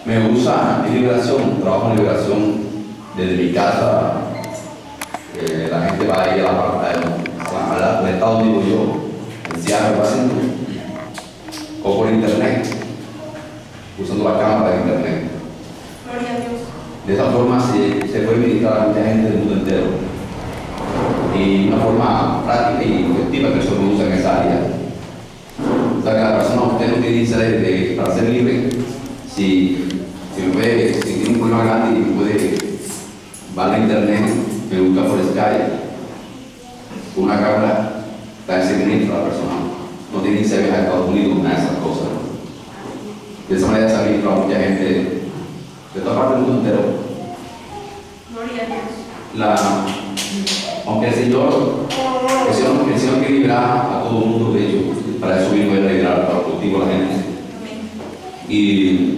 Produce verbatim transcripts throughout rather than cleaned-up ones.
Me gusta en liberación, trabajo en liberación desde mi casa. Eh, la gente va a ir a la parte al estado, digo yo, en Seattle, Washington, o por internet, usando la cámara de internet. Gloria a Dios. De esta forma se, se puede ministrar a mucha gente del mundo entero. Y una forma práctica y efectiva que se produce en esa área. O sea que la persona, usted no tiene que de, de, para ser libre, si, si, puede, si tiene un problema grande y puede, va a la internet, me busca por Skype, con una cámara, está ese ministro a la persona. No tiene que ser a Estados Unidos, nada de esas cosas. De esa manera se ha ministrado a mucha gente de toda parte del mundo entero. Gloria a Dios. La, aunque el Señor, el Señor, el Señor quiere liberar a todo el mundo, de hecho, para eso mismo es liberar para el cultivo a la gente. Y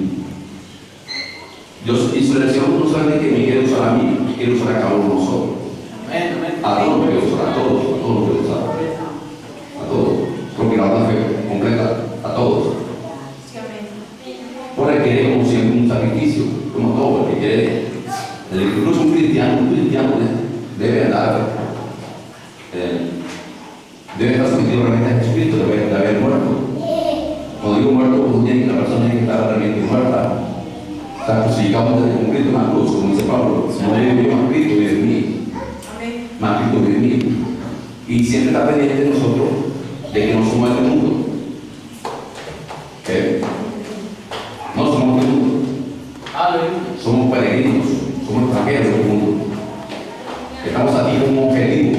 Dios, y su elección no solamente me quiere usar a mí, quiere usar a cada uno de nosotros. A todos los quiere usar, a todos, a todos los quiere usar. A todos. Porque la otra fe completa, a todos. Por el que como siempre un sacrificio, como todo, el que quiere, incluso un cristiano, un cristiano debe andar, eh, debe estar sometido realmente a Jesucristo, debe de haber muerto. Cuando digo muerto, pues tiene que la persona tiene que estar realmente muerta. O sea, crucificado desde un Cristo en la cruz, como dice Pablo, si no vive yo, más Cristo vive en mí. Más Cristo vive en mí. Y siempre está pendiente de nosotros de que no somos del mundo. ¿Okay? No somos del mundo. Somos peregrinos, somos extranjeros del mundo. Estamos aquí como un objetivo.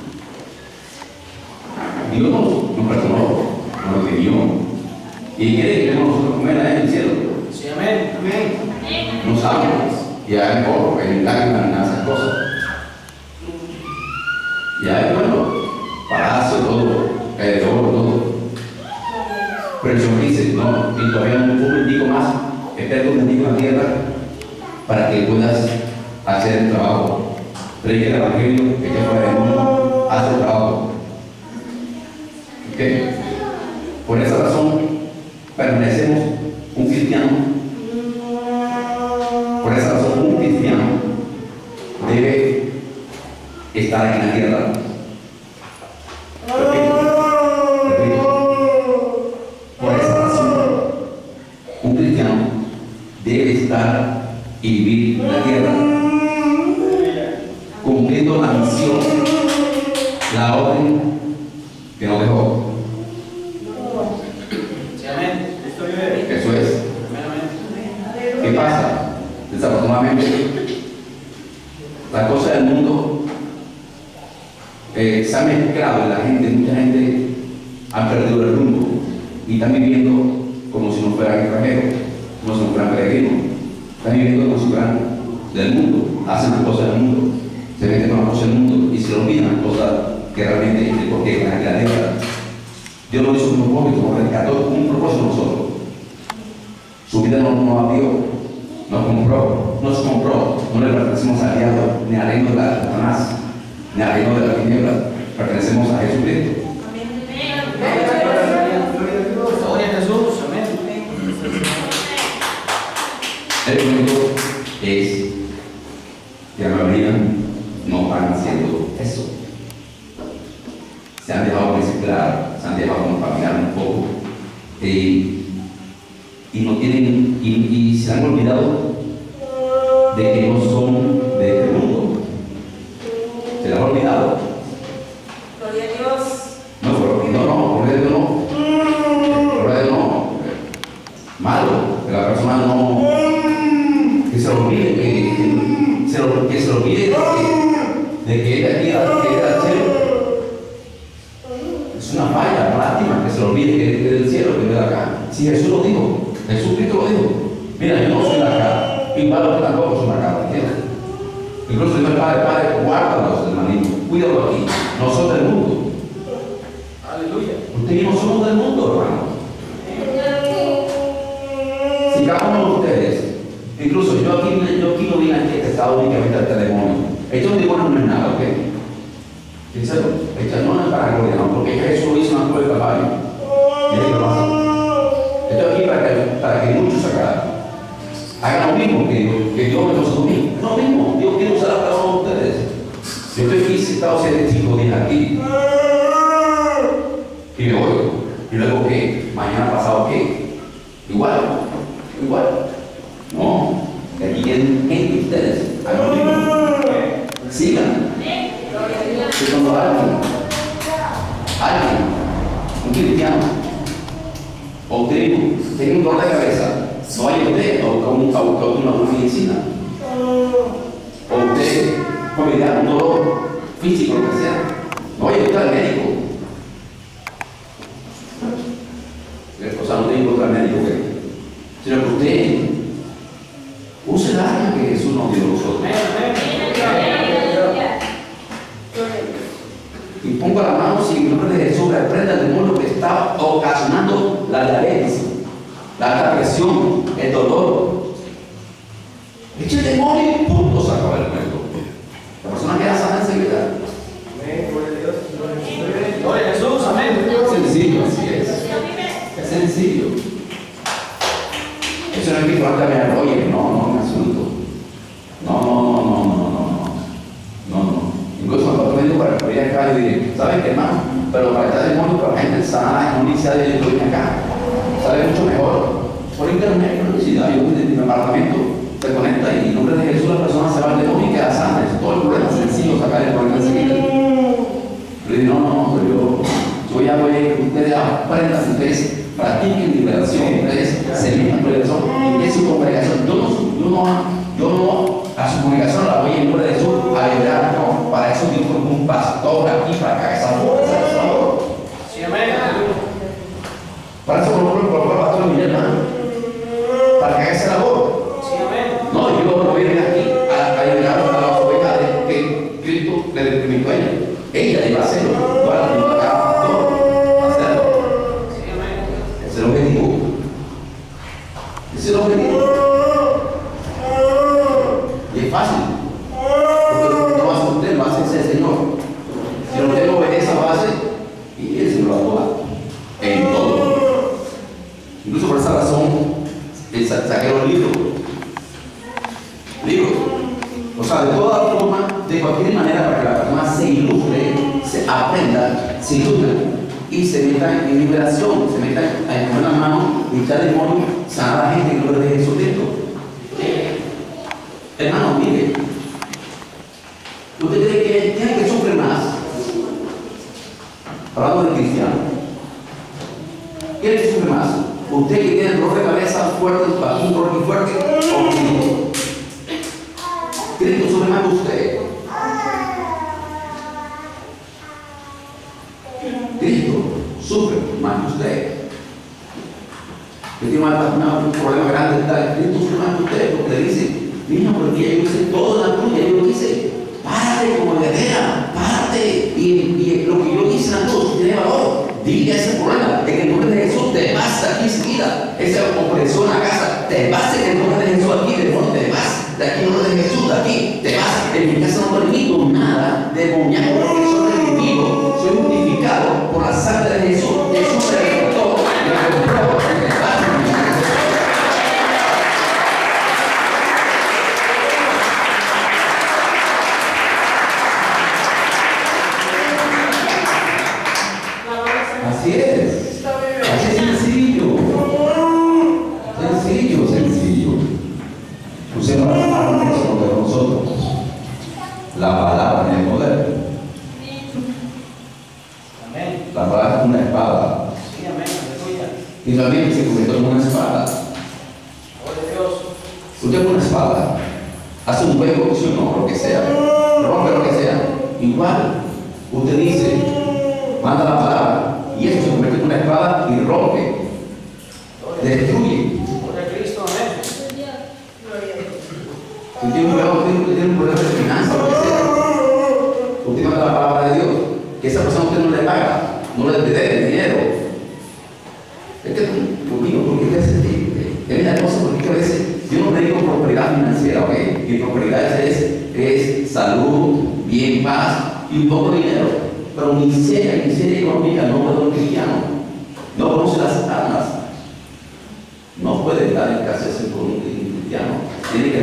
Dios nos, nos perdonó, nos redimió. Y quiere que nosotros comer a Él en el cielo. Sí, amén. Amén. Nos ama. Y a Él por en lágrimas y esas cosas. Y a Él, bueno, palacio, todo, eh, oro, todo. Pero el Señor dice, no, y todavía un momentico más, espérate un momentico en la tierra para que puedas hacer el trabajo. Predica el Evangelio, que ya fuera del mundo, hace el trabajo. ¿Ok? Por esa razón, permanecemos un cristiano. Por esa razón, un cristiano debe estar aquí en la tierra. Repito, repito. Por esa razón, un cristiano debe estar y vivir en la tierra, cumpliendo la misión, la orden que nos dejó. Eso es. ¿Qué pasa? Desafortunadamente, la cosa del mundo eh, se ha mezclado en la gente, mucha gente ha perdido el rumbo y están viviendo como si no fueran extranjeros, como si no fueran peregrinos, están viviendo como si fueran del mundo, hacen las cosas del mundo, se meten con las cosas del mundo y se olvidan las cosas que realmente, porque la tierra, Dios no hizo un propósito, nos rescató un propósito a nosotros. Su vida no nos abrió, nos compró, nos compró, no le pertenecemos al diablo, ni al reino de la Satanás, ni al reino de la tiniebla, pertenecemos a Jesucristo. El único es que la mayoría no van haciendo eso. Se han dejado mezclar, se han dejado contaminar un poco. Eh, y no tienen y, y se han olvidado de que no son de este mundo. Se les ha olvidado. Gloria a Dios. No, no, no, por eso no. Por eso no. Malo, que la persona no, que se olvide, que, que, se, lo, que se olvide de que, de que es de aquí a que es del cielo. Es una falla, lástima que se olvide que es del cielo, que es de acá. Si Jesús lo dijo. Jesucristo lo dijo. Mira, yo no soy la cara. Y Pablo que tampoco soy la cara. ¿Entiendes? Incluso dice el Padre, Padre, guárdalos del maligno. Cuídalo aquí. No son del mundo. Aleluya. Usted y yo no somos del mundo, hermano. Si cada uno de ustedes, incluso yo aquí, yo aquí no vine aquí a este estado únicamente al demonio. Esto de bueno no es nada, ¿ok? Sincero, esto no es para gloria, no, porque Jesús lo hizo en la cruz del Calvario. Y ahí lo hace. Estoy aquí para que, para que muchos acá mismo que, que Dios me lo usó a mí. Es lo mismo. Dios quiere usar a cada uno de ustedes. Yo estoy aquí sentado siete, cinco días aquí. Y me voy. Y luego, ¿qué? Mañana pasado, ¿qué? Igual. Igual. No. Aquí tienen gente de ustedes. A lo mismo. Sigan. Que cuando alguien, alguien, un cristiano, o usted tiene un dolor de cabeza, no vaya usted a buscar un, a buscar una, una medicina. O usted puede dar un dolor físico, lo que sea. No vaya usted al médico. O sea, no tiene que ir al médico, sino que usted use el arma que Jesús nos dio a nosotros. Y ponga las manos y en el nombre de Jesús reprenda el demonio que está ocasionando la diabetes, la presión, el dolor. Eche el demonio y punto, se acaba el cuento. La persona queda sana enseguida. Gloria a Jesús, amén. Sencillo, así es. Es sencillo. Eso no es que falta me arrolle, no, no, en absoluto. No, no, no, no, no, no, no. No, no. Incluso cuando me digo para que voy acá y digo, ¿sabes qué, hermano? Pero para estar demonio, para la gente sana, en una iniciativa de yo vine acá. Sale mucho mejor. Por internet, por necesidad, yo en mi apartamento se conecta y en nombre de Jesús la persona se va al demonio y queda sana. Es todo el problema sencillo, sacar el problema enseguida. Yo digo, no, no, pero yo, yo ya voy a que ustedes aprendan, ustedes practiquen liberación, ustedes se metan en liberación y en su congregación. Yo no, yo no, yo no, a su congregación la voy en nombre de Jesús a liberar, no, para eso Dios como un pastor aquí para que haga esa labor, esa labor. Sí, amén. Para eso por lo por el pastor Miguel, hermano, para que haga esa labor. Sí, amén. No, yo no voy a venir aquí a, a liberar a las ovejas de que Cristo le determinó a ella. Ella iba a hacerlo, no a la misma acá, no, hacerlo. Sí, amén. Ese es el objetivo. Ese es el objetivo. Y es fácil. Porque no hace usted, lo hace ese Señor. Si usted no obedece a base, y Él se lo actúa en todo. Incluso por esa razón, él saqué los libros. Libros. O sea, de toda forma, de cualquier manera, para que la persona se ilustre, se aprenda, se ilustre y se meta en liberación, se meta a poner la mano y echar el demonio, sanar a la gente en nombre de Jesucristo. Hermano, mire, ¿usted cree que tiene que sufrir más? Hablando de cristiano, ¿quién es que sufre más? ¿Usted que tiene el dolor de cabeza fuerte, un dolor muy fuerte, o Cristo? Cristo sufre más que usted. Cristo sufre más que usted. Usted tiene un problema grande, Cristo sufre más que usted, porque le dice, mira, porque yo hice todo en la cruz, yo lo hice, párate como heredera, párate, y, y lo que yo hice en la cruz tiene valor. Diga ese problema, en el nombre de Jesús te vas de aquí enseguida. Esa opresión en la casa, te vas en el nombre de Jesús aquí, demonio, te vas de aquí en el nombre de Jesús, de aquí, te vas. En mi casa no permito nada demoníaco, porque soy redimido, soy justificado por la sangre de Jesús. Jesús me levantó, me compró, me levantó. Así es, así es sencillo, sencillo, sencillo. Usemos las armas que son de nosotros, la palabra en el poder. Amén. La palabra es una espada, Sí, amén. Aleluya. y también se convirtió en una espada. Gloria a Dios. Usted con una espada hace un hueco, si o no, lo que sea, rompe lo que sea. Igual, usted dice, manda la palabra. Y eso se convierte en una espada y rompe, destruye. Gloria a Cristo, amén. Si tiene un problema, usted tiene un problema de finanzas, lo que sea, usted manda la palabra de Dios, que esa persona usted no le paga, no le debe dinero. Es que, Dios mío, ¿por qué hace es la cosa? Porque a veces yo no me digo prosperidad financiera, ¿ok? Mi prosperidad es, es salud, bien, paz y un poco de dinero. Pero miseria, miseria económica no puede un cristiano. No conoce las armas. No puede estar en casa con un cristiano. Tiene que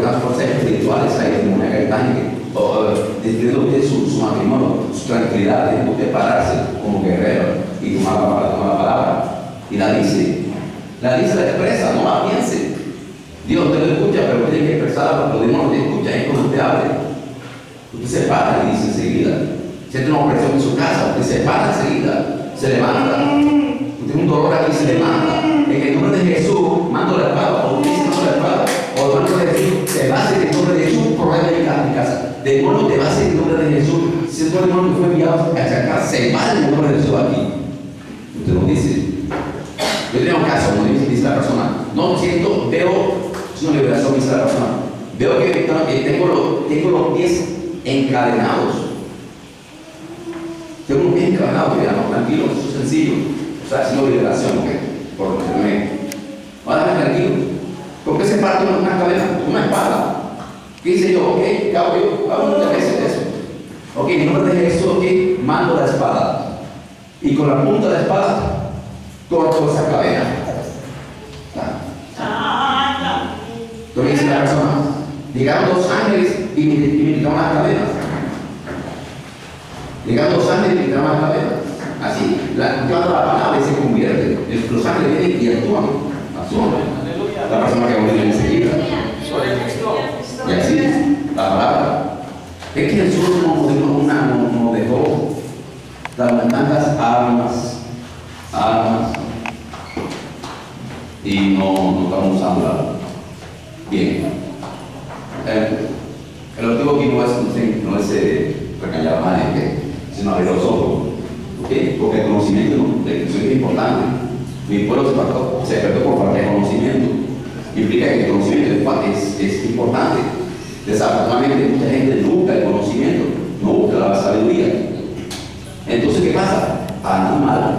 unas fuerzas espirituales ahí en una campaña que destruyendo usted su, su matrimonio, su tranquilidad, tiene que usted pararse como guerrero y tomar la, tomar la palabra. Y la dice, la dice, la expresa, no la piense. Dios te lo escucha, pero usted tiene que expresarla, porque Dios no te escucha, es cuando usted hable. Usted se para y dice enseguida. Si tiene una opresión en su casa, usted se para enseguida, se levanta. Usted tiene un dolor aquí, se levanta. En el nombre de Jesús, mando la espada, o usted dice mando la espada, o el nombre de Jesús, se va a hacer en el nombre de Jesús, problema en mi casa. Demonio te va a hacer en el nombre de Jesús. Si es un demonio que fue enviado a casa, se va en el nombre de Jesús aquí. Usted lo dice. Yo tenía un caso, como dice, dice la persona, no siento, veo, es una liberación, dice la persona, veo que, que tengo, los, tengo los pies encadenados. Tengo los pies encadenados, mira, no, tranquilo, eso es sencillo. O sea, haciendo liberación, ¿ok? Por lo que me. Váyame tranquilo. ¿Por qué se parte una, una cadena? Una espada. ¿Qué hice yo? Ok, cabo yo, hago muchas veces eso. Ok, en nombre de Jesús, ok, mando la espada. Y con la punta de la espada, corto esa cadena. Entonces dice la persona, llegaron dos ángeles y me, y me quitaron las cadenas. Llegaron dos ángeles y me quitaron las cadenas. Así, la, cuando la palabra se convierte, los ángeles vienen y actúan. Actúan. La persona que viene enseguida. Y así, la palabra. Es que Jesús nos no, no dejó dar tantas armas, armas, y no, no estamos usándolas bien. El, el objetivo aquí no es, no es eh, regañar a nadie, sino abrir los ojos. ¿Okay? Porque el conocimiento de Cristo es importante. Mi pueblo se perdió, se perdió por falta de conocimiento. Implica que el conocimiento es, es importante. Desafortunadamente, mucha gente no busca el conocimiento, no busca la sabiduría. Entonces, ¿qué pasa? Andan mal.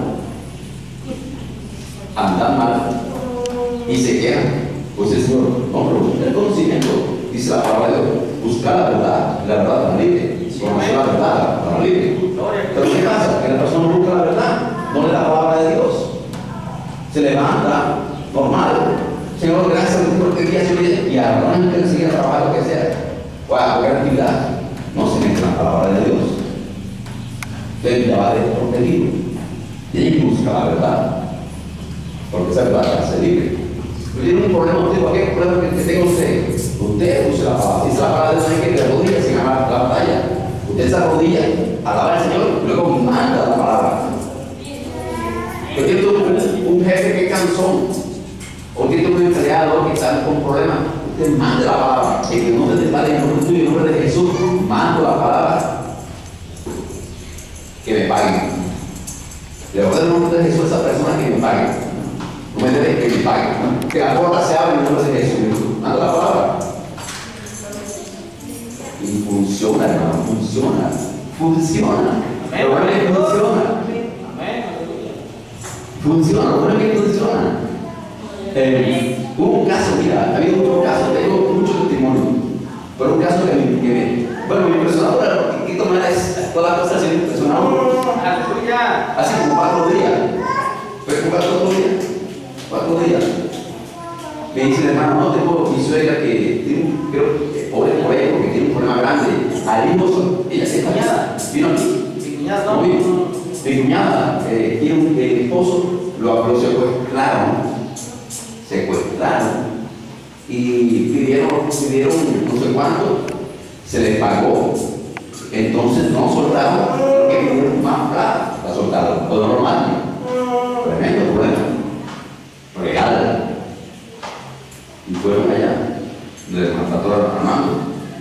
Andan mal. Y se quedan. Pues el Señor, no, pero busca el conocimiento. Dice la palabra de Dios. Buscar la verdad, la verdad para libre. Conocer la verdad para libre. Pero ¿qué pasa? Que la persona no busca la verdad, no le da la palabra de Dios. Se levanta, normal. Señor, gracias por el día de hoy y arranca enseguida a trabajar lo que sea. O a cualquier actividad. No se mete en la palabra de Dios. Entonces ya va desprotegido. Tiene que buscar la verdad. Porque esa verdad te hace libre. Tiene un problema, usted, cualquier problema que tenga usted, usted use la palabra. Dice la palabra de Dios que de rodillas se gana la batalla. Usted se arrodilla, alaba al Señor, luego manda la palabra. Yo tengo un, un jefe que es cansón. O tiene un empleado que está con problemas, usted mande la palabra, en el nombre del Padre, en el nombre tuyo, en el nombre de Jesús, mando la palabra, que me paguen. Le voy a dar el nombre de Jesús a esa persona que me pague. No me debe que me pague. Que la puerta se abra en el nombre de Jesús. Mando la palabra. Y funciona, hermano, funciona. Funciona. Lo bueno es que funciona. Funciona, lo bueno es que funciona. Eh, hubo un caso, mira, ha habido otro caso, tengo mucho testimonio, pero un caso que me, que me bueno, me impresionó, pero ¿qué manera es todas las cosas se me impresionaron? Así como cuatro días, pero como cuatro días, cuatro días. Me dice el hermano, no, tengo mi suegra que tiene un, creo que pobre por ella porque tiene un problema grande. Al mismo, ella se cuñada, vino aquí. Mi cuñada, no, mi cuñada eh, tiene un eh, esposo, lo, lo secuestraron. Secuestraron y pidieron, pidieron no sé cuánto, se les pagó, entonces no soltaron, que pidieron más plata, la soltaron, todo normal, tremendo problema, real, y fueron allá, les mató a Armando,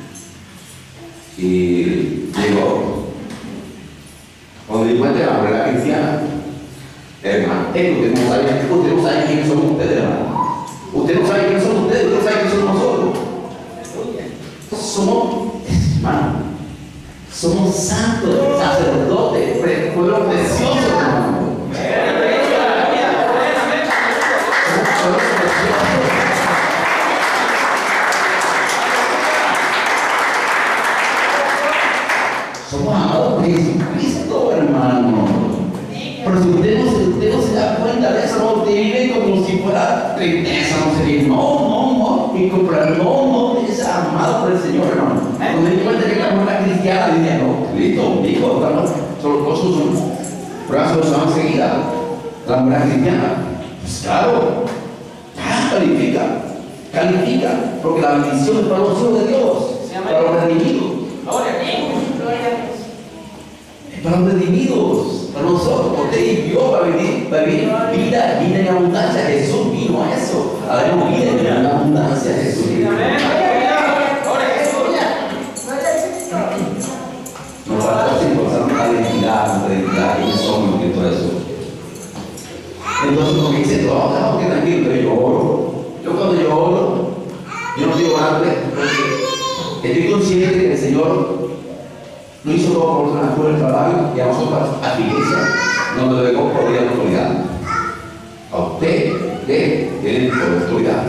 y llegó, cuando di cuenta de la verdad cristiana, hermano, usted no sabe, usted no sabe quiénes son ustedes, hermano. Usted no sabe quiénes son ustedes, usted sabe quiénes somos nosotros. Somos, hermano, somos santos, sacerdotes, pueblo precioso, hermano. Somos preciosos. Somos amados por Jesucristo, hermano. Pero si usted no, se, usted no se da cuenta de eso, no, usted vive como si fuera tristeza, no sé qué. No, no, no, y comprar, no, no, esa cosas del Señor, hermano. Cuando me di cuenta que esta mujer era cristiana, dije, no, listo, listo, estamos, son cosas, son pruebas que son seguidas. La mujer cristiana, pues claro, ya califica, califica, porque la bendición es para los hijos de Dios, para los redimidos. Gloria a Dios. Gloria a Dios. Es para los redimidos, para nosotros. Usted y yo va a vivir, va a vivir vida, vida en abundancia. Jesús vino a eso, a darnos vida en abundancia. Jesús. Amén. Gloria a Jesús. Nos falta sin pasar una identidad, nuestra identidad, quiénes somos y todo eso. Entonces, como que dice, no, no, que tranquilo, yo oro. Yo cuando yo oro, yo no digo antes, porque estoy consciente que el Señor no hizo todo por la naturaleza del trabajo y a nosotros, a la iglesia, no nos debemos por la autoridad. A usted, usted tiene por autoridad.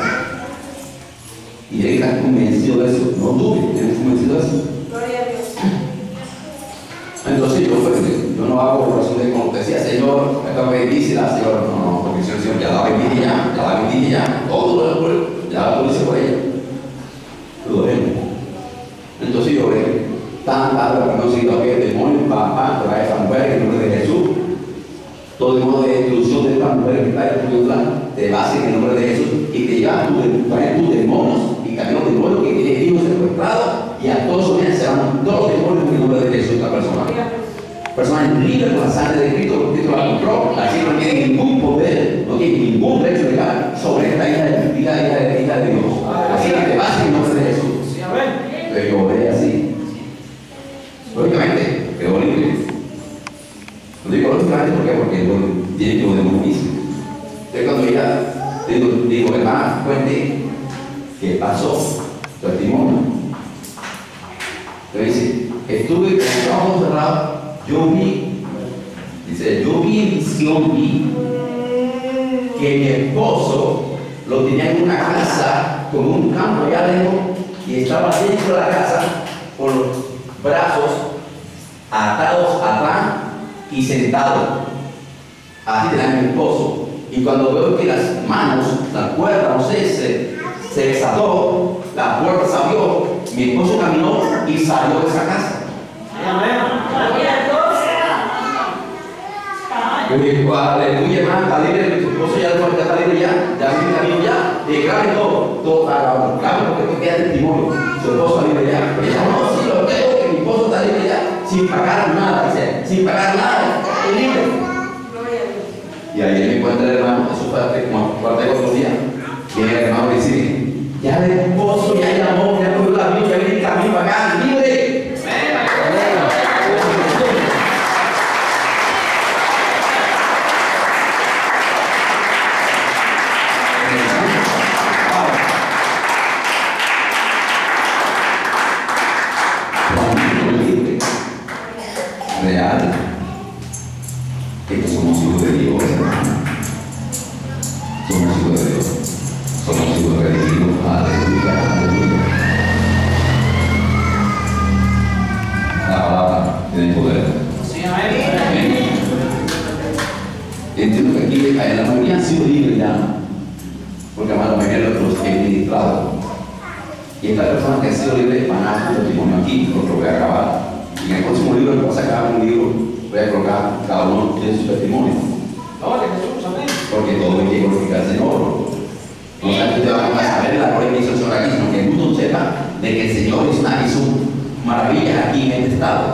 Y él está convencido de eso, no dude, él está convencido de eso. Gloria a Dios. Entonces yo, pues, yo no hago oración de como te decía, Señor, esta bendice, Señor, no, no, porque el Señor ya la bendice ya, ya la bendice ya, todo lo ya lo dice por ella. Lo vemos. Entonces yo oré, tan tarde para no seguir que el demonio, papá, trae a esta mujer en el nombre de Jesús. Todo el modo de destrucción de esta mujer que está destruyéndola, te va a hacer en el nombre de Jesús y te lleva a tu, trae tus demonios y caminos de demonios que tiene hijos secuestrados y a todos los días se van todos los demonios en el nombre de Jesús, esta persona. Personas libres por la sangre de Cristo, porque Cristo la compró, así no tiene ningún poder, no tiene ningún derecho legal sobre esta hija de, hija, hija, de, hija de Dios. Así que te vas en el nombre de Jesús. Pero yo oré así. Lógicamente, quedó libre. Lo digo lógicamente ¿por qué? Porque bueno, tiene que de muy difícil. Entonces cuando ella digo, digo hermana, cuente qué pasó, su testimonio. Entonces dice, estuve con los ojos cerrados. Yo vi, dice, yo vi en visión, vi que mi esposo lo tenía en una casa con un campo allá lejos y estaba dentro de la casa con los brazos atados atrás y sentado. Así tenía mi esposo. Y cuando veo que las manos, la cuerda, no sé, se, se desató, la puerta se abrió, mi esposo caminó y salió de esa casa. Yo digo, aleluya, hermano, está libre, tu esposo ya está libre ya, ya viene camino ya, y grave todo, todo está grave porque tú quedas testimonio, su esposo está libre ya. Ella no, sí, lo tengo, que mi esposo está libre ya, sin pagar nada, dice, sin pagar nada, es libre. Y ahí me encuentra el hermano, eso fue hace como cuarenta y cuatro días, viene el hermano y dice, ya el esposo ya llamó, ya cogió la vida, ya viene el camino para acá, libre. Real, que somos hijos de Dios, hermano. Somos hijos de Dios, somos hijos de Dios, aleluya, aleluya. La palabra tiene poder. Sí, amén. Entiendo que aquí la mayoría han sido libres ya, porque la mayoría de los que he ministrado. Y estas personas que han sido libres van a dar su testimonio aquí, porque lo voy a grabar. Y en el próximo libro que voy a sacar un libro, voy a colocar cada uno de sus testimonios. Porque todo hay que glorificar al Señor. No es que te vas a saber la gloria que hizo el Señor aquí, sino que el mundo sepa de que el Señor hizo una hizo maravillas aquí en este estado.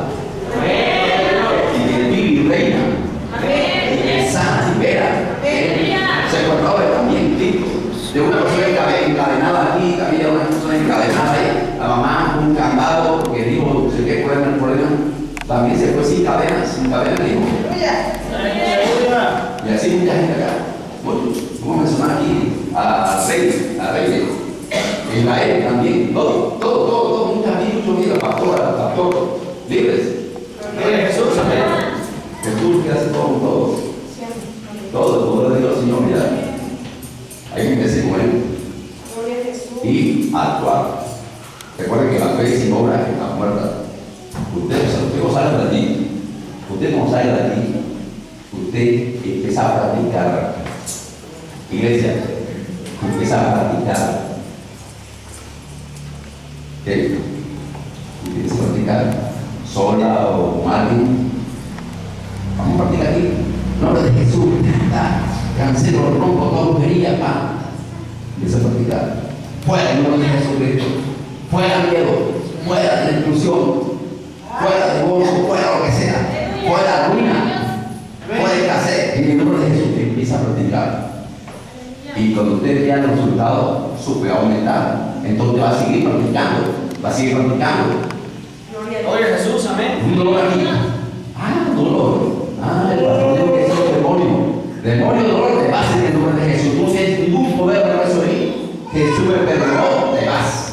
Y que vive y reina. Y que sana y vera. Se encontraba también Cristo. De una persona encadenada aquí, también una persona encadenada ahí, la mamá un candado porque dijo, sé que puede tener problemas, también se fue sin cadenas, sin cadenas, dijo. Y así mucha gente acá. Bueno, vamos a mencionar aquí a Rey, a Rey, Israel también, todo, todo, todo, todo, muchas amigos, muchos amigos, pastor, pastor, libres. Jesús, amén. Jesús que hace todo con todos. Todo el poder de Dios, Señor, mira. Hay gente que se muere y actuar. Recuerden que la fe sin obra está muerta. Usted, usted no sale de allí. Usted no sale de allí. Usted empieza a practicar. Iglesia, empieza a practicar. ¿qué? ¿Tienes que practicar sola o con alguien? Vamos a practicar aquí. Nombre de Jesús, cancelo, rompo, todo quería, pa. Empieza a practicar. Fuera el nombre de Jesucristo. Fuera miedo, fuera de inclusión, fuera de gozo, fuera lo que sea, fuera ruina, fuera escasez. En el nombre de Jesús empieza a practicar. Y cuando usted vea los resultados, su fe va a aumentar. Entonces va a seguir practicando, va a seguir practicando. Gloria a Jesús, amén. Un dolor aquí. Ah, dolor. Ah, el pastor dijo que eso es demonio. Demonio, dolor, te vas en el nombre de Jesús. No tienes ningún poder de eso ahí. Jesús me perdonó, te vas.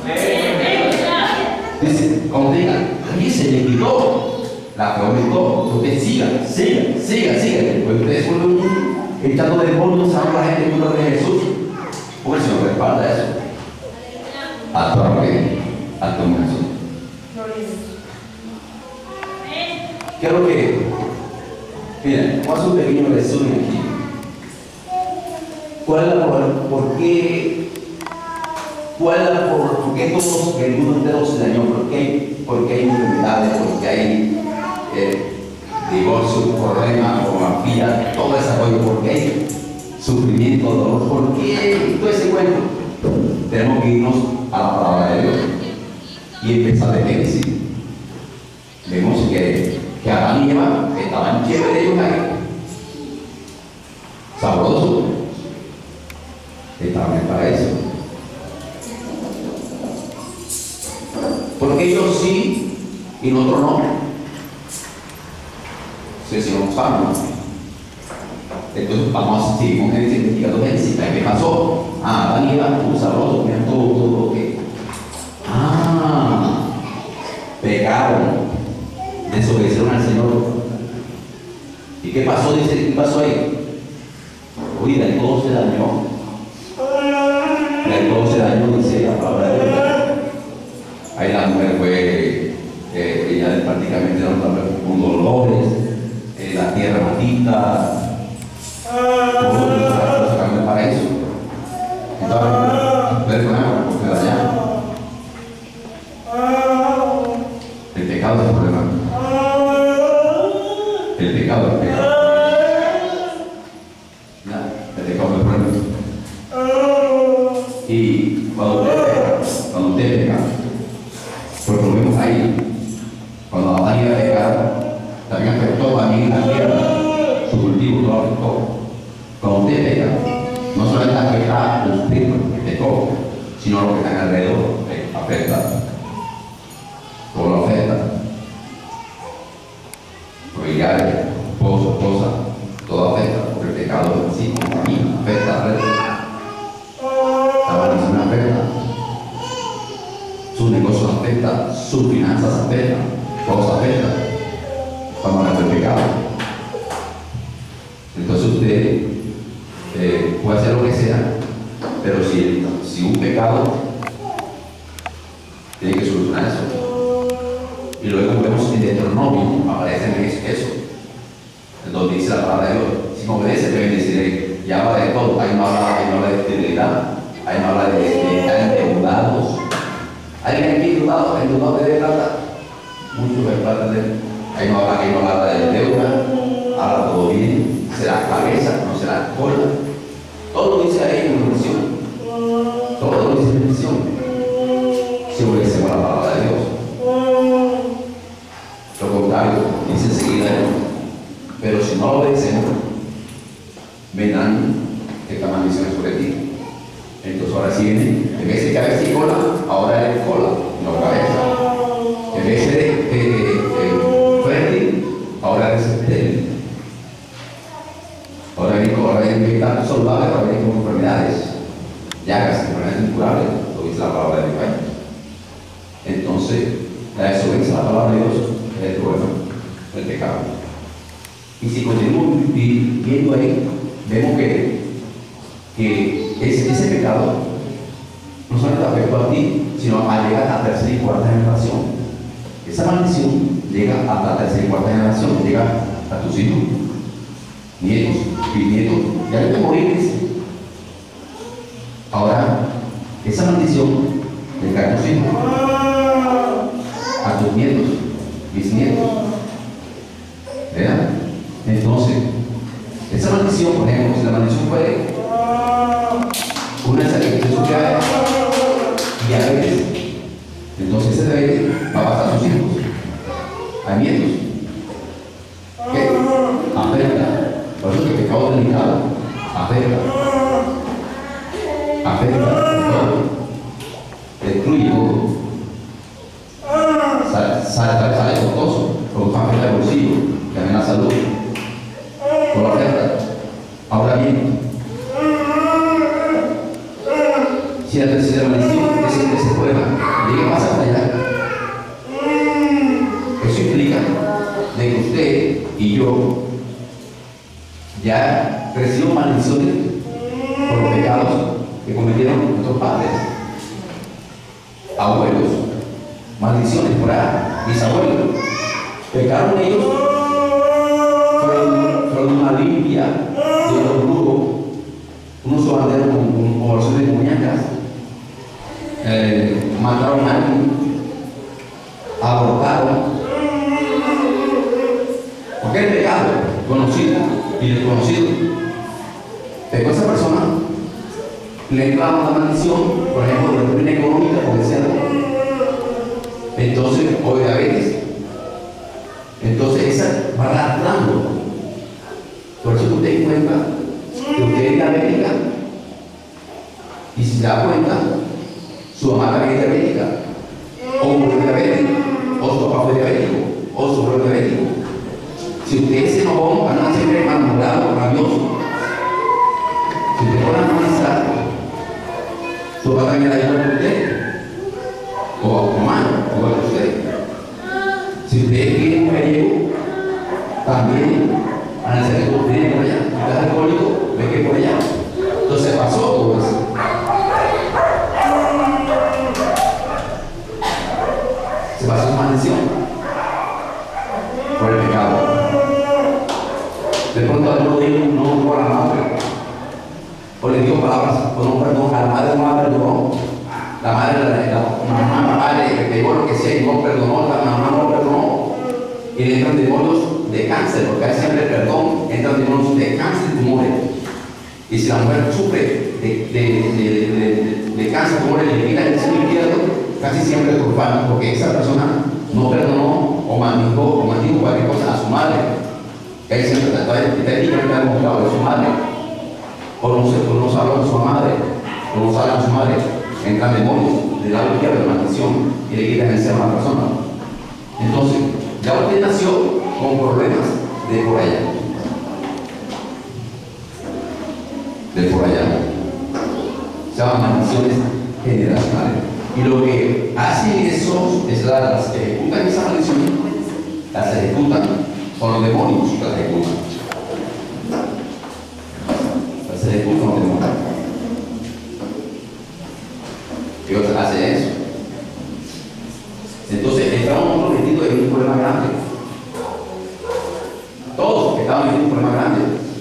Dice, como digan, a mí se le quitó, la fe aumentó. Usted siga, siga, siga, siga. Después ustedes fueron echando demonios a la gente en el nombre de Jesús. Porque el Señor respalda eso. Actuar bien, actuar en Jesús. ¿Qué es lo que? Miren, vamos a hacer un pequeño resumen aquí. ¿Cuál es la por, por qué? ¿Cuál es la por, por qué todos el mundo entero se dañó? ¿Por qué? Porque hay enfermedades, porque hay eh, divorcio, problemas, pornografía, todo ese rollo, porque hay sufrimiento, dolor, ¿por qué todo ese cuento? Tenemos que irnos a la palabra de Dios y empezar de Génesis. Vemos que, que Adán y Eva estaban chéveres ellos ahí, sabrosos, estaban en el paraíso. Porque ellos sí y nosotros no. Si si no sabemos. Entonces vamos a seguir con Génesis, investigando Génesis. ¿Qué pasó? Ah, Adán y Eva, tú sabroso, mira todo, todo lo que. Ah, pecaron, desobedecieron al Señor. ¿Y qué pasó? Dice, ¿qué pasó ahí? Oye, el todo se dañó. El todo se dañó, dice la palabra de Dios. Ahí la mujer fue, eh, ella prácticamente era con dolores, eh, la tierra matita, todo eso cambió para eso. Entonces, ver con agua, porque allá. El pecado es el problema. El pecado es el pecado. Ya, el pecado es el problema. Y cuando usted peca, cuando usted peca, porque lo vemos ahí, cuando Adán iba a pecar, también afectó a mí la tierra, su cultivo todo afectó. Cuando usted peca, no solamente afecta a usted que pecó, sino a lo que están alrededor, eh, afecta. Todo lo afecta. Familiares, esposo, esposa, todo afecta, porque el pecado en sí, como a mí, afecta al resto. La maldición afecta. Sus negocios afectan, sus finanzas afectan, todos afectan cuando haga el pecado. Entonces usted eh, puede hacer lo que sea, pero si, si un pecado tiene que solucionar eso. Y luego vemos en Deuteronomio, aparece en eso, en donde dice la palabra de Dios: si me obedece te bendeciré. Y habla de todo, ahí no habla, ahí no habla de fidelidad, ahí no habla de, de estar endeudados. ¿Alguien aquí endudado? ¿Endudado de plata? Muchos de plata de. Ahí no habla, ahí no habla de deuda, habla todo bien, será cabeza, no será cola. Todo lo dice ahí en bendición. Todo lo dice en bendición. Si obedecemos la palabra de Dios. Lo contrario, dice enseguida, pero si no lo obedecemos, vendrán estas maldiciones sobre ti. Entonces ahora sí viene, en vez de cabeza y cola, ahora es cola, no cabeza. En vez de, de, de, de fértil, ahora es estéril. Ahora viene, ahora viene estar saludable, ahora viene con enfermedades, llagas, enfermedades incurables, lo dice la palabra de Dios. Entonces, la desobediencia a la palabra de Dios es el problema, el pecado. Y si continuamos viendo ahí, vemos que, que ese, ese pecado no solamente afectó a ti, sino a llegar a tercera y cuarta generación. Esa maldición llega hasta la tercera y cuarta generación, llega a tus hijos, nietos, bisnietos, ya no te morir. Ahora, esa maldición dejar a tus hijos, a tus nietos, bisnietos. ¿Verdad? Entonces, esa maldición, por ejemplo, si la maldición fue una de esas que usted sufría diabetes, entonces ese diabetes va a pasar a sus hijos, a nietos. ¿Qué? Afecta. Por eso que el pecado delicado afecta. Afecta todo. Destruye todo. Sale, sale, sale costoso, porque afecta el bolsillo, también la salud. Todo afecta. Ahora bien, si la tercera maldición ese, ese problema llega más hasta allá, eso implica de que usted y yo ya recibimos maldiciones por los pecados que cometieron nuestros padres, abuelos, maldiciones por ahí, bisabuelos. Pecaron ellos, fueron, fueron una limpia de los brujos, unos sobanderos con, con oraciones de muñecas, eh, mataron a alguien, abortaron, porque el pecado conocido y desconocido, pero esa persona le clava una maldición, por ejemplo, de ruina económica, por decirlo. Entonces, o diabetes. Entonces, esa va arrastrando. Por eso que usted encuentra que usted es diabética, y si se da cuenta, su mamá también es diabética, o un es diabético, o su papá fue diabético, o su abuelo es diabético. Si usted es enojón, anda siempre malhumorado, rabioso. Si usted pone a analizar, su papá también la igual que usted, o a su mamá, igual que usted. Si usted es mujeriego, también analizar que usted viene por allá. Si usted es alcohólico, ve que por allá. Entonces pasó todo eso. Se pasó su maldición por el pecado. De pronto alguno dijo no honró a la madre, o le dio palabras o no perdón a la madre, no la perdonó. La madre, la, la, la mamá, papá le pegó lo que sea y no perdonó, la mamá no perdonó. Y le entran demonios de cáncer, porque hay siempre perdón, entran demonios de cáncer y tumores. Y si la mujer sufre de, de, de, de, de, de cáncer, tumores, le quita el seno izquierdo, casi siempre es profano, porque esa persona no perdonó o maldijo o maldijo cualquier cosa a su madre. Que ahí siempre está el niño que ha demostrado de su madre, o no, se, o no sabe de su madre, o no sabe de su madre, entran demonios, le da la izquierda de maldición y le quitan el ser a una persona. Entonces, ya usted nació con problemas de por allá. De por allá. Se llaman maldiciones generacionales. Y lo que hacen esos, es las que ejecutan esas maldiciones, las ejecutan con los demonios, las ejecutan. Las ejecutan con los demonios. Dios hace eso. Entonces, estamos metidos en un problema grande. Todos estamos metidos en un problema grande.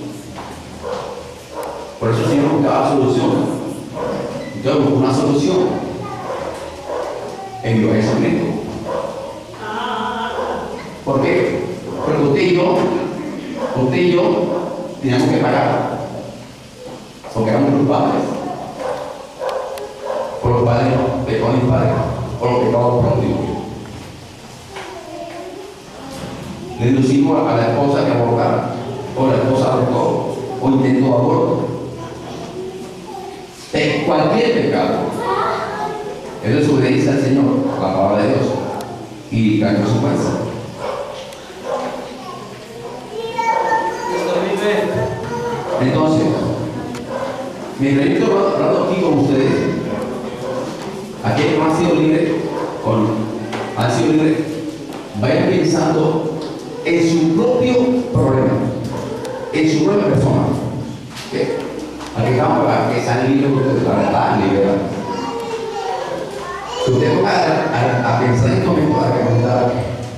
Por eso el Señor buscaba solución. Entonces buscó una solución. Envió a Jesucristo. ¿Por qué? Porque usted y yo, usted y yo teníamos que pagar. Porque éramos culpables. Por los padres, pecados de mis padres, por los pecados propios. Le inducimos a la esposa que abortara, o la esposa abortó, o intentó aborto. De cualquier pecado. Eso es obediencia al Señor, a la palabra de Dios, y la consecuencia. Entonces, mientras yo estoy hablando aquí con ustedes, aquellos que han sido libres, o han sido libres, vayan pensando en su propio problema, en su propia persona. ¿Okay? Aquí estamos para que sean libres ustedes, la verdad, liberar. Si usted va a, a, a pensar en esto mismo, a recomendar,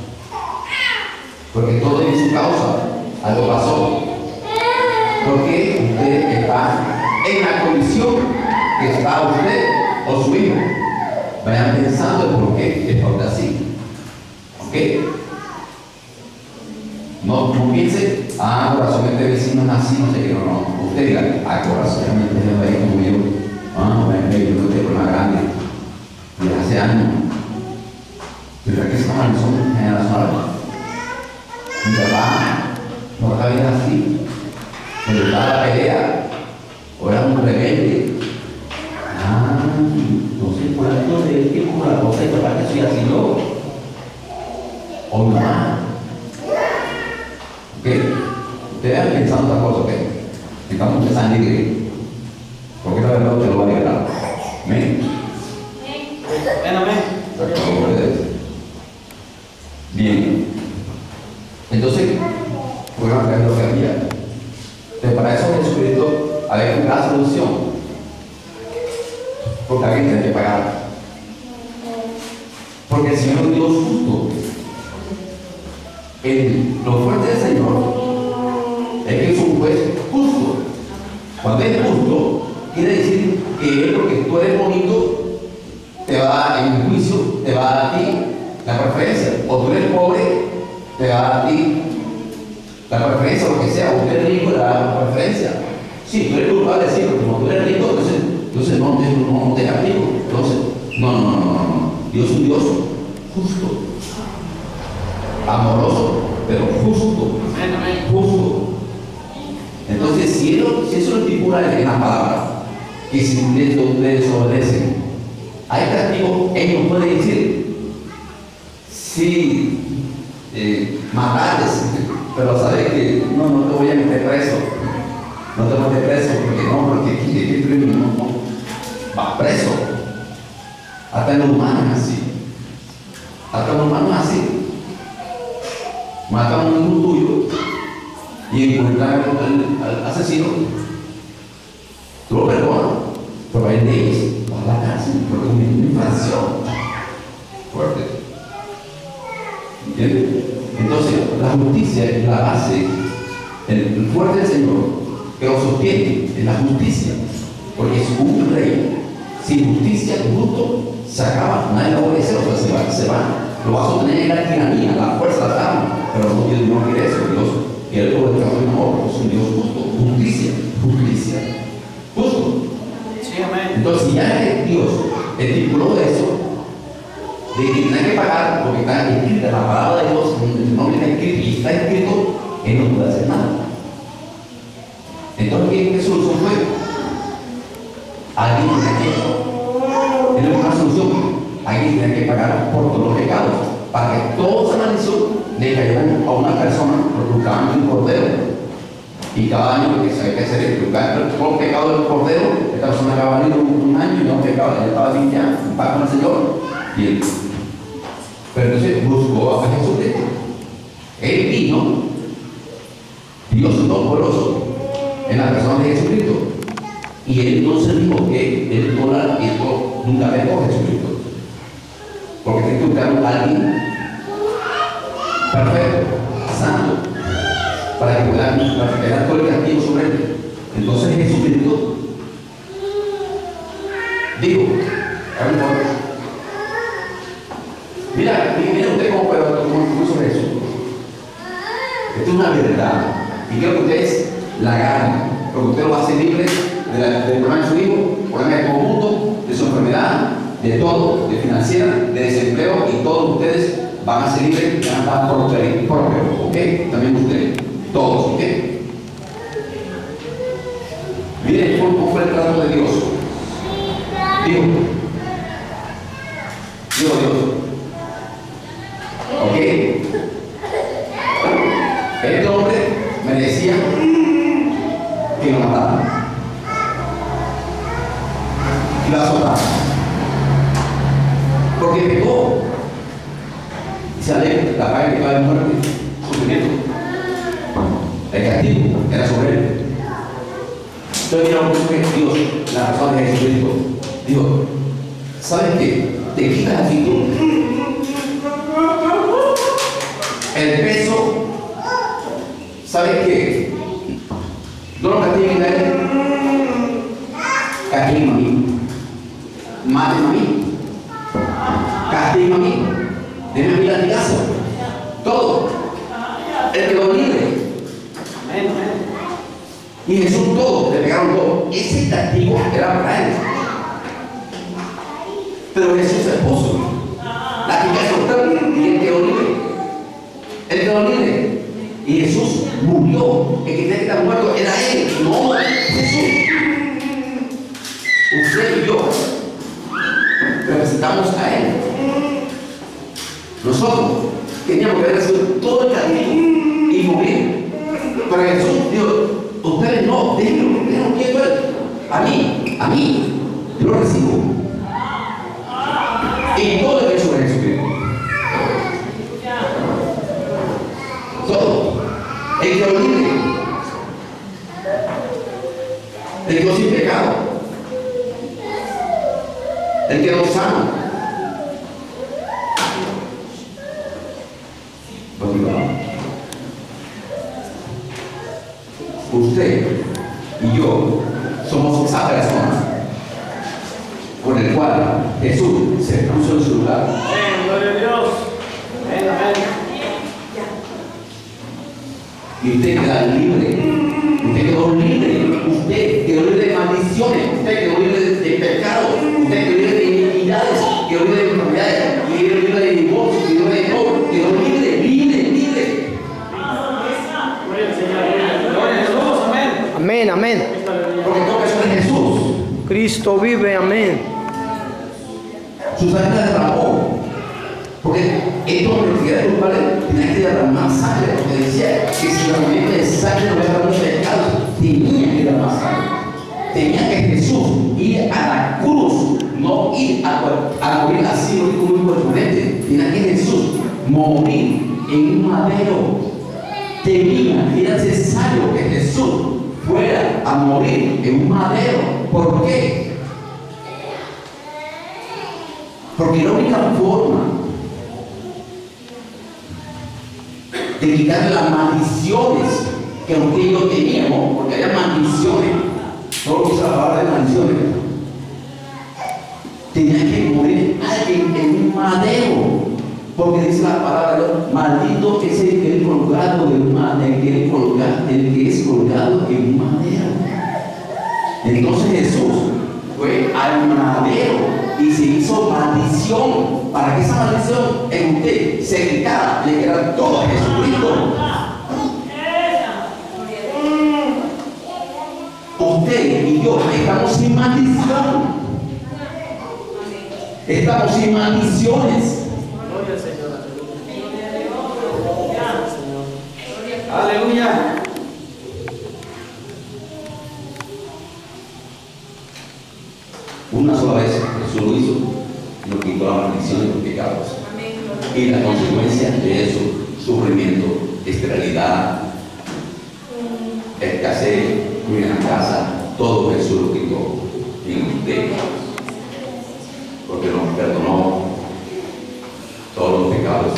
porque todo tiene su causa, algo pasó. Porque usted está en la condición que está usted o su hijo, vayan pensando el por qué es ahora así. ¿Ok? No, no piense, ah, corazón, este vecino es así, no sé qué, no, no. Usted diga, ah, corazón, me ahí como yo, ah, bueno, yo no tengo problema grande, de hace años. Pero es que son generacionales. Mi papá no estaba bien así, me gustaba la pelea, o era un rebelde. Ah, entonces por algo de él que por la cosa de papá que soy así yo. O mamá. Ok, ustedes han pensado otra cosa, ok. Estamos pensando en que, porque la verdad te lo va a liberar. Amén. Amén. Bien. Entonces, voy a ver lo que había. Pero para eso Jesucristo había que buscar la solución. Porque alguien tiene que pagar. Porque el Señor es Dios justo. El, lo fuerte del Señor es que es un juez justo. Cuando es justo, quiere decir que Él, porque tú eres bonito, te va a dar en el juicio, te va a dar a ti la preferencia. O tú eres pobre, te va a dar a ti la preferencia, lo que sea. O tú eres rico, te va a dar la preferencia. Sí, tú eres culpable de decirlo, pero como tú eres rico, entonces, entonces no, no, no te castigo. Entonces, no, no, no, no, no. Dios es un Dios justo. Amoroso, pero justo. Justo. Entonces, si, él, si eso lo estipula en la palabra, que si ustedes desobedecen, hay castigo, él nos puede decir, si eh, matares, pero sabes que no, no te voy a meter preso, no te voy a meter preso, porque no, porque aquí no, no, va preso. Hasta en los humanos es así. Hasta en los humanos es así. Matan a un hijo tuyo y encuentran al, al asesino, tú lo perdonas, pero hay leyes para la cárcel, porque es una infracción fuerte. ¿Entiendes? Entonces, la justicia es la base, el, el fuerte del Señor que lo sostiene es la justicia, porque es un rey. Sin justicia, justo, se acaba, nadie lo obedece, o sea, se va, se va. Lo va a sostener en la tiranía, la fuerza, la arma, pero no, Dios no quiere eso. Dios quiere todo el trabajo de amor, es un Dios justo, justicia, justicia, justo. Sí, amén. Entonces, si ya Dios estipuló eso, de que tiene que pagar porque está escrita la palabra de Dios, el nombre está escrito y está escrito, Él no puede hacer nada. Entonces, ¿qué, qué solución fue? Alguien tiene que, él es una solución. Alguien tiene que pagar por todos los pecados, para que toda esa maldición le cayera a una persona, porque buscaban un cordero. Y cada año lo que se había que hacer es buscar todo el pecado del cordero. Esta persona acaba de venir un, un año y no pecaba, ya estaba limpiando, un pacto con el Señor. Y él, pero entonces buscó a Jesucristo. Él vino, Dios Todopoderoso, en la persona de Jesucristo. Y él entonces dijo que él no la hizo, nunca pecó a Jesucristo. Porque tiene que buscar a alguien perfecto, santo, para que pueda quedar todo el castigo sobre él. Entonces Jesucristo dijo, mira, mira usted cómo puede cómo sobre eso. Esto es una verdad. Y quiero que ustedes la agarren, porque usted lo va a hacer libre de la, del problema de su hijo, problema de todo mundo, de su enfermedad, de todo, de financiera, de desempleo, y todos ustedes van a ser libres y van a estar prósperos, ¿ok? También ustedes, todos, ¿ok? Miren cómo fue el trato de Dios. Dijo, dijo Dios, ¿ok? Este hombre merecía que lo mataran y lo azotaran, porque pecó. Se alegra la paga que va de muerte, sufrimiento. El castigo era sobre él. Entonces mira que Dios, la persona de Jesucristo, dijo, ¿sabes qué? Te quitas así tú el peso. ¿Sabes qué? No lo castiguen a él, castiguen a mí, maten a mí. Castigo a mí. Déjame mi latigazo. Todo. Él quedó libre. Amén, amén. Y Jesús todo, le pegaron todo. Ese castigo era para él. Pero Jesús se puso latigazo y él quedó libre. Él quedó libre. Y Jesús murió. El que tenía que estar muerto era él, no Jesús. Usted y yo representamos a él. Nosotros teníamos que haber recibido todo el castigo y morir. Pero Jesús dijo, ustedes no, déjenlo, déjenlo quieto él. A mí, a mí, yo lo recibo. Y todo el hecho de Jesucristo. Todo. El que lo libre. El que lo sin pecado. El que lo sana. Usted y yo somos esa persona con el cual Jesús se puso en su lugar. Amén, gloria a Dios. Amén, amén. Y usted queda libre. Usted quedó libre. Usted quedó libre de maldiciones. Usted quedó libre de, de pecado. Usted quedó libre de iniquidades. Quedó libre de enfermedades. Quedó libre de divorcio. Quedó libre de todo. Quedó libre, libre, libre. Gloria al Señor. Gloria a Jesús. Amén. Amén, amén. Porque todo eso es Jesús. Cristo vive, amén. Su sangre derramó. Porque esto me queda culpable, tenía que derramar sangre, porque decía que si la movimiento de sangre no era los pecados, tenía que derramar sangre. Tenía que Jesús ir a la cruz, no ir a, a morir así, como un impertinente. Tenía que Jesús morir en un madero. Tenía, era necesario que Jesús fuera a morir en un madero. ¿Por qué? Porque la única forma de quitar las maldiciones que usted y yo teníamos, porque había maldiciones, todo lo que usa la palabra de maldiciones, tenía que morir alguien en un madero, porque dice la palabra de Dios, maldito es el que es colgado de un madero, el que es colgado, el que es colgado en un madero. Entonces Jesús fue al madero y se hizo maldición para que esa maldición en usted se quitara, le quedara todo a Jesucristo. Usted y yo estamos sin maldición. Estamos sin maldiciones. Gloria al Señor. Aleluya. Una sola vez Jesús lo hizo, nos quitó la maldición de los pecados. Y la consecuencia de eso, sufrimiento, esterilidad, escasez, ruina en casa, todo Jesús lo quitó en usted. Porque nos perdonó todos los pecados.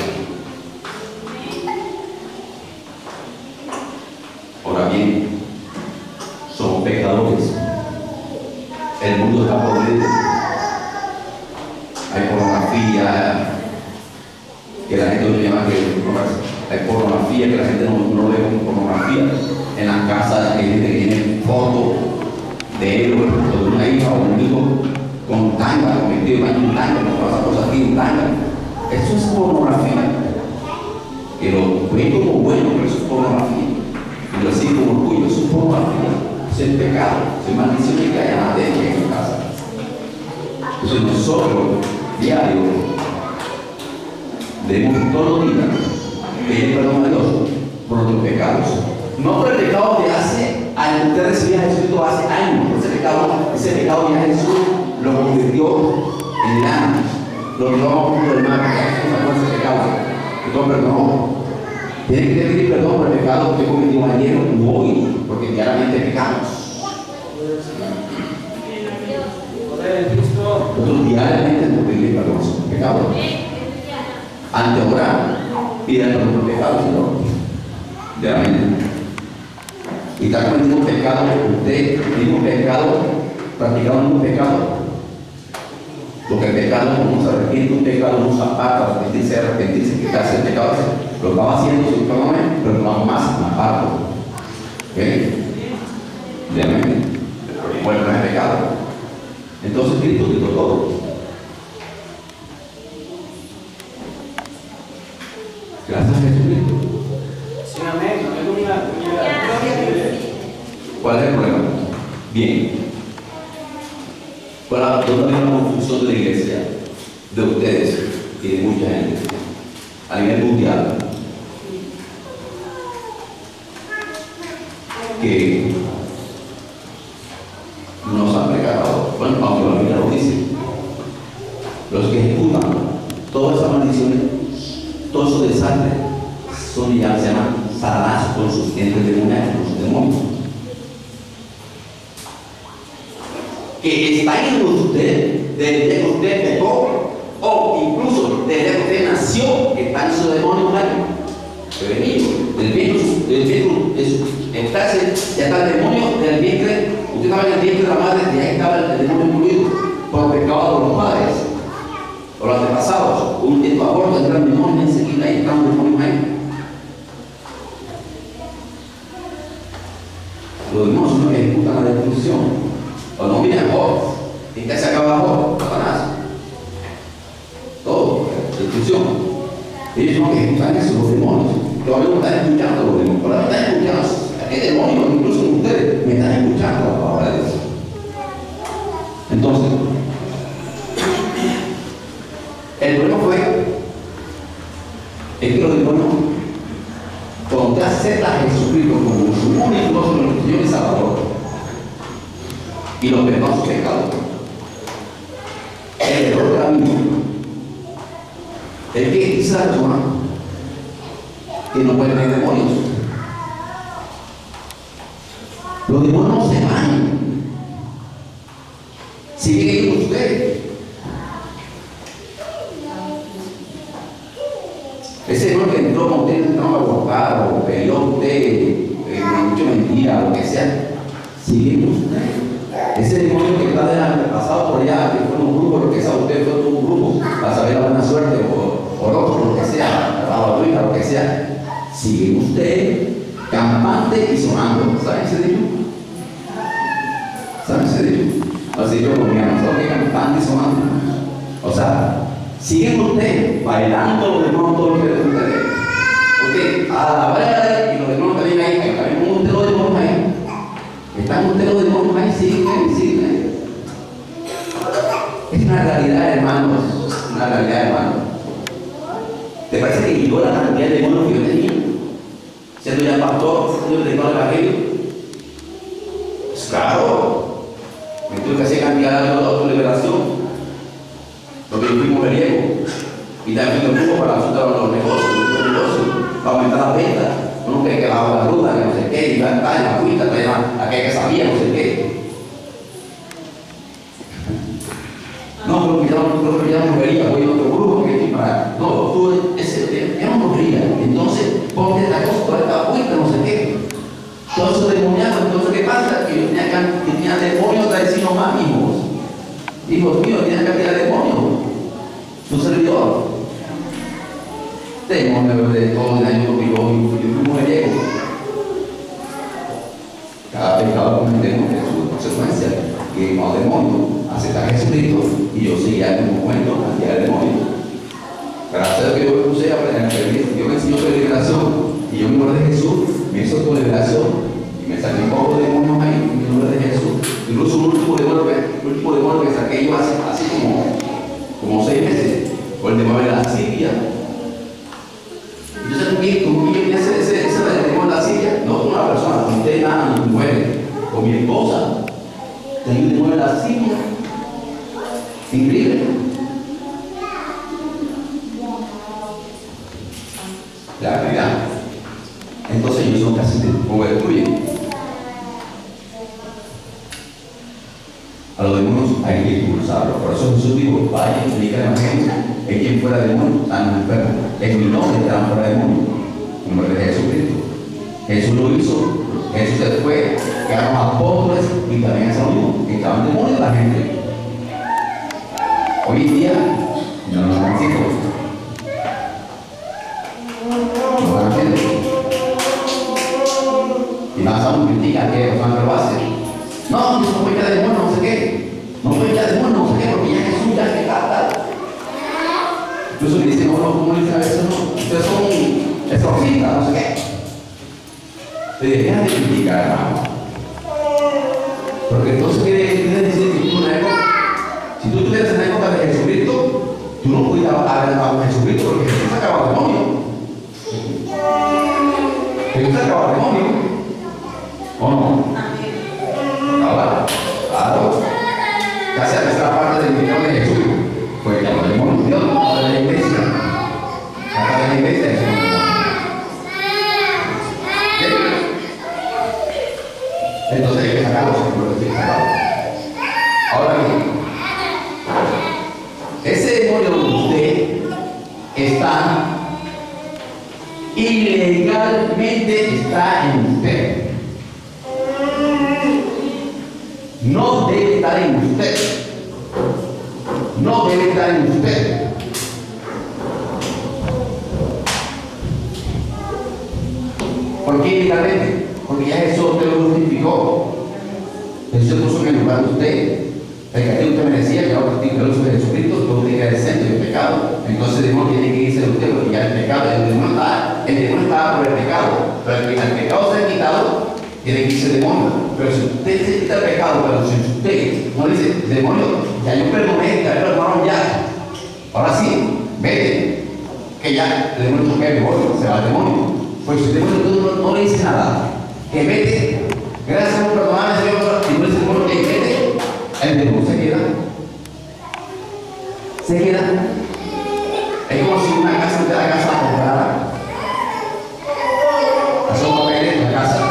Ahora bien, somos pecadores. El mundo está podrido. Hay pornografía que la gente no llama que hay pornografía que la gente no, no ve como pornografía. En las casas hay gente que tiene fotos de él o de una hija o un hijo con tanga, con vestido de un tanga, con todas esas cosas aquí en tanga. Eso es pornografía. Que lo ven como bueno, pero eso es pornografía. Y lo siguen como orgullo, eso es pornografía. Es el pecado, es maldición que haya nada de en tu casa. Entonces nosotros, diario, debemos todos los días pedir perdón a Dios por nuestros pecados. No por el pecado que hace años, usted recibía a Jesucristo hace años, ese pecado, ese pecado ya Jesús lo convirtió en el alma, lo llevó a un punto del mar, con ese pecado, que todo perdonó. Tiene que pedir perdón por el pecado que cometió ayer o hoy, porque diariamente pecamos. Nosotros diariamente tenemos que pedir perdón por los pecados. Ante orar, pidan perdón por los pecados, Señor. Diariamente. Y está cometiendo un pecado, usted, mismo pecado, practicando un pecado. Porque el pecado no se arrepiente, un pecado no se aparta, arrepentirse, arrepentirse, quitarse el pecado, lo estaba haciendo sin problema, pero no más me aparto. ¿Ok? Obviamente, bueno, no es pecado. Entonces Cristo quitó todo. Gracias a Jesucristo. Sí, amén. Aleluya. ¿Cuál es el problema? Bien. ¿Cuál es la confusión de la iglesia? De ustedes y de mucha gente a nivel mundial. Que nos han preparado. Bueno, aunque la Biblia lo dice. Los que ejecutan todas esas maldiciones, todos esos desastres, son ya se llaman Satanás con sus entes demoníacos, con sus demonios. Que está en usted desde que usted pecó, o incluso desde que usted nació, que están esos demonios ahí. Prevenido. El vientre, el vientre, está, ya está el demonio del vientre. Usted estaba en el vientre de la madre, y ahí estaba el demonio incluido por pecado de los padres o los antepasados. Un tiempo aborto, entran demonios enseguida, ahí están los demonios ahí. Los demonios son los que ejecutan la destrucción. Cuando miran Job, ¿en qué se acaba Job? Satanás. Todo, destrucción. Ellos son los que ejecutan eso, los demonios. Todavía no están escuchando los demonios. Pero no están escuchando. ¿Qué demonios? Incluso ustedes me están escuchando la palabra de Dios. Entonces, el problema fue es que los demonios, cuando usted acepta a Jesucristo como su único Señor y Salvador, y los perdona sus pecados, el error camino es que dice la persona que no puede tener demonios. Los demonios no se van, siguen con usted. Ese error que entró con usted, no va a abortar o peleó usted, eh, mucho mentira, lo que sea, sigue con usted. Ese demonio que está de pasado por allá, que fue un grupo, lo que sea, usted fue un grupo para saber la buena suerte o, o otro, lo que sea, la babuina, lo que sea, sigue usted campante y sonando. ¿Saben ese dicho? ¿Saben ese dicho? Así yo con mi amor, que campante y sonando. O sea, sigue usted bailando los demonios todo lo que de ustedes. Porque a la hora y los demonios también ahí, que también usted los demonios ahí. Están ustedes los demonios ahí, siguen, siguen. Es una realidad, hermanos. Es una realidad, hermanos. ¿Te parece que yo la cantidad de demonios que yo tenía? Siendo ya pastor, siendo predicador del evangelio. Pues claro. Me tuve que hacer cantidad de autoliberación. Porque yo fui mujeriego. Y también lo tuvo para asustar los negocios, los negocios, para aumentar las ventas. Uno cree que bajo la ruta, que no sé qué, y va a estar en la cuita, aquel que sabía, no sé qué. No, pero que ya no ya no vería, voy a otro grupo que es para. No, tú, ese, ya no vería. Entonces, ponte esta cosa, toda esta cuita, no sé qué. Todo eso demoniado, entonces, ¿qué pasa? Que yo tenía, que tenía demonios para decir no más, hijos. Hijos míos, tenían cantidad de demonios. Tu servidor. Tengo de todo el año porque yo, yo fui mujeriego. Cada pecado cometemos de su consecuencia, que no demonio, aceptar a Jesucristo, y yo seguía en un momento cantidad de demonios. Gracias a Dios que yo me puse a aprender, yo me enseñó sobre liberación, y yo en nombre de Jesús me hizo tu liberación, y me saqué un poco de demonios ahí, en nombre de Jesús. Incluso un último demonio, un último demonio que saqué yo hace, así como, como seis meses, por el demonio de la Siria. Yo sé que con quién ese, ese, ese demonio de la Siria, no con una persona, con usted nada, ni muere, con mi esposa, tengo un demonio de la Siria. Increíble. La realidad. Entonces ellos son casi como destruyen. A los demonios hay que expulsarlos. Por eso Jesús dijo, vaya y predica el evangelio. Es quien fuera demonio, están enfermos. En mi nombre estarán fuera demonio. En nombre de Jesucristo. Jesús lo hizo. Jesús se fue, quedaron apóstoles y también ese mismo, que estaban demonios la gente. Hoy en día no nos dan hijos. No van haciendo. Y más aún critican que los hombres lo hacen. No, no puede echar demonio, no sé qué. No puede echar demonio, no sé qué, porque ya Jesús ya se trata. Incluso le dicen, no, no, ¿cómo le dicen a veces? No, ustedes son exorcistas, no sé qué. Le dejan de criticar, hermano. Porque entonces quiere decir que tú una época, si tú estuvieras en la época de Jesucristo, tú no pudieras hablar a Jesucristo porque Jesús sacaba al demonio. Jesús sacaba al demonio. ¿O no? Ahora, claro. Casi la tercera parte del ministerio de Jesús fue que los demonios, Dios no de la iglesia. Acá de la iglesia es un entonces hay que sacarlos, hay que sacarlos. Ahora bien, ese demonio de usted está ilegalmente está en usted. No debe estar en usted. No debe estar en usted. ¿Por qué ilegalmente? Porque ya Jesús te lo justificó. Jesús se puso en el lugar de usted. El castigo usted merecía, que ahora el castigo de Jesucristo, todo usted queda decente del pecado. Entonces el demonio tiene que irse de usted porque ya el pecado, el demonio está, el demonio estaba por el pecado. Pero el, el pecado se ha quitado, tiene que irse el demonio. Pero si usted se quita el pecado, pero si usted no le dice, demonio, ya yo perdoné, ya perdonaron ya. Ahora sí, vete. Que ya el demonio toca el demonio, se va el demonio. Pues si el demonio no, no le dice nada, que vete, gracias por perdonarme, Señor, y no es el demonio que vete, el demonio se queda. Se queda. Es como si una casa de la casa comprara. Hace un papel en la casa.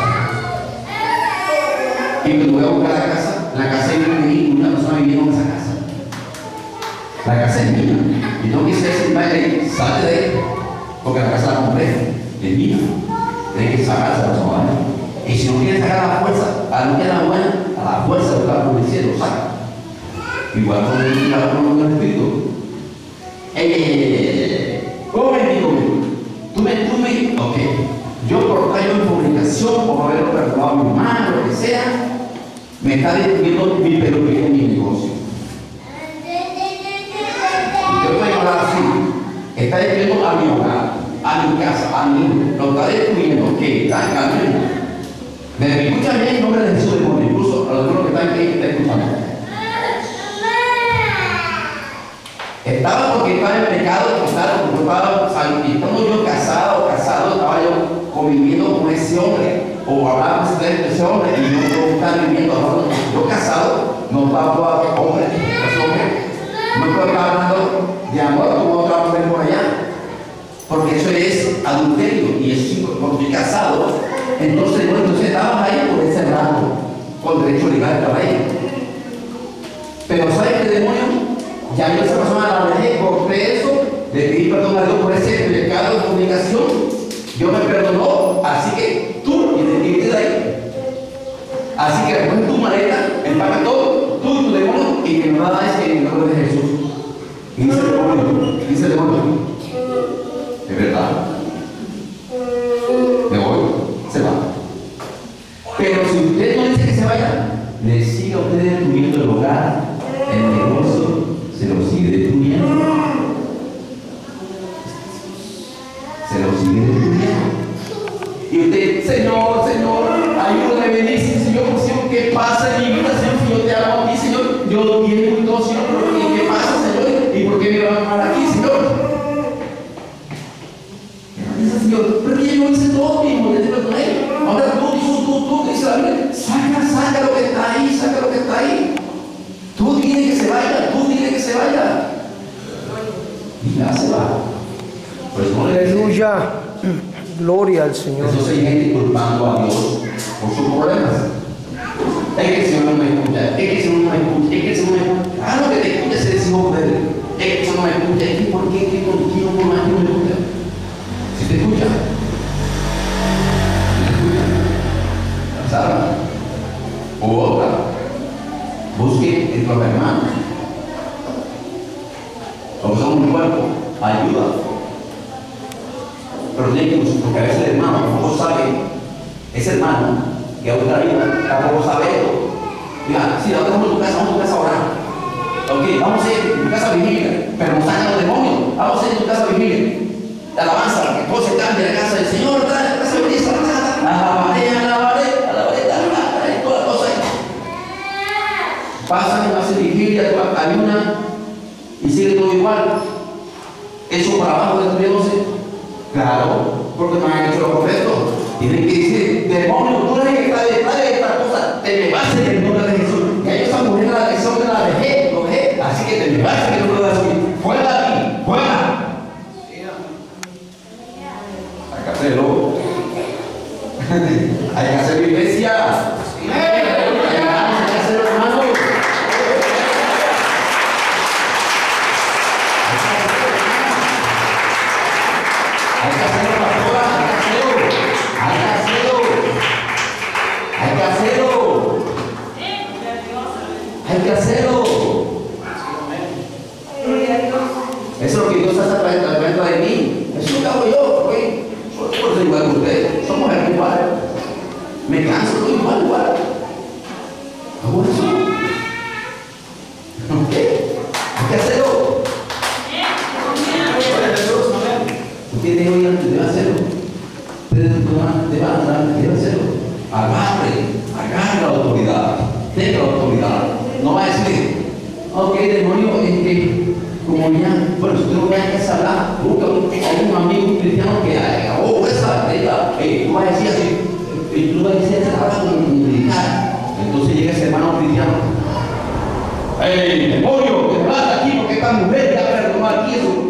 Y cuando voy a buscar la casa, la casa hay una persona viviendo en esa casa. La casa es mía. Y no quise decir, madre, salte de ahí, porque la casa la compré, es mía. Tienes que sacar a esa persona. Y si no quieres sacar a la fuerza, a no queda buena, a la fuerza de la policía lo saca. Igual con el la con el espíritu. ¡Ey, ey, ey, ey! ¿Cómo me digo? Tú me, tú me, ok. Yo por tallo en comunicación, por haber perdonado a mi hermano, lo que sea, me está destruyendo mi peluquería en mi negocio. Usted puede hablar así. Está destruyendo a mi hogar, a mi casa, a mí. Lo está destruyendo. ¿Qué? Está en camino. Me escuchan bien en nombre de Jesús, demonio. Incluso a los que están aquí, que están escuchando. Estaba porque estaba en pecado, estaba porque estaba estando yo casado, casado, estaba yo conviviendo con ese hombre, o hablaba con ese hombre, y yo no estaba viviendo, hablando, yo casado, no estaba hombre, ese hombre, no estaba hablando de amor como otra mujer por allá, porque eso es adulterio, y eso, porque estoy casado, entonces, bueno, entonces estabas ahí por ese rato, con derecho legal estaba ahí. Pero ¿sabes qué demonio? Ya yo a esa persona la dejé, corté eso, le pedí perdón a Dios por ese pecado de comunicación, Dios me perdonó, así que tú, y te de ahí. Así que recoge tu maleta, empaca todo, tú y tu demonio, y que nada es que en el nombre de Jesús. Y dice el demonio, dice el demonio, es verdad, me voy, se va. Pero si usted no dice que se vaya, le sigue a usted destruyendo el hogar, el negocio, se lo sigue destruyendo. Se lo sigue destruyendo. Y usted, Señor, Señor, ayúdame, bendice, Señor, Señor, ¿qué pasa en mi vida, Señor? Si yo te amo a ti, Señor, yo lo quiero y todo, Señor, pero ¿qué pasa, Señor? ¿Y por qué me van a amar aquí, Señor? Dice, Señor, pero que yo hice todo mismo, yo te perdoné. Ahora tú, tú, tú, tú, dice la Biblia, saca, saca lo que está ahí, saca lo que está ahí. Tú dile que se vaya, tú dile que se vaya. Y ya se va. Pues no le Aleluya. Gloria al Señor. Entonces hay gente culpando a Dios por sus problemas. Es que el Señor no me escucha, es que el Señor no me escucha, es que el Señor no me escucha. Ah, no, que te escucha ese hijo de él. Es que el Señor no me escucha, es que por qué, qué contigo por más que no me escucha. Si te escucha, si te escucha, ¿sabes? O otra, busque entre los hermanos. ayuda. Pero tiene que, porque a veces el hermano tampoco sabe, ese hermano que a otra vida tampoco sabe esto. Mira, si nosotros vamos a tu casa, vamos a tu casa a orar. Ok, vamos a ir a tu casa a vigilia, pero nos sacan los demonios. Vamos a ir a tu casa a vigilia. De alabanza, que todo se cambie en la casa del Señor, la casa de belleza, alabaré, alabaré, alabaré, alabaré, todas las cosas. Pasan, hacen vigilia, ayunan y sigue todo igual. Eso para abajo del doce. Claro, porque no han hecho lo correcto. Tienen que decir, demonio, tú eres el que está detrás de esta cosa, te me vas en el nombre de Jesús. Y ahí esa mujer la lección de la dejé, lo dejé, así que te me vas en el nombre de Jesús. Fuera de aquí, fuera. Hay que hacerlo. Hay que hacer mi iglesia. Hay que hacerlo, hermano. Hay que hacerlo, pastora. Hay que hacerlo. Hay que hacerlo. Hay que hacerlo. Eso es lo que Dios hace a través de mí. Eso es lo que hago yo, ¿ok? Yo soy igual que ustedes. Somos iguales. Me canso, estoy igual, igual. Hago eso. ¿Ok? Hay que hacerlo. Ustedes deben hacerlo. Ustedes deben hacerlo. Agarre, agarre la autoridad. Tenga la autoridad. No va a decir, ok, demonio, es que, como ya, bueno, si usted no vaya a casa hablar, busca a un amigo cristiano que haga, oh, esa, ella, hey, tú vas a decir así, y tú vas a decir, esa habla con un militar. Entonces llega ese hermano cristiano, hey, demonio, que te vas aquí porque esta mujer ya perdonó aquí eso.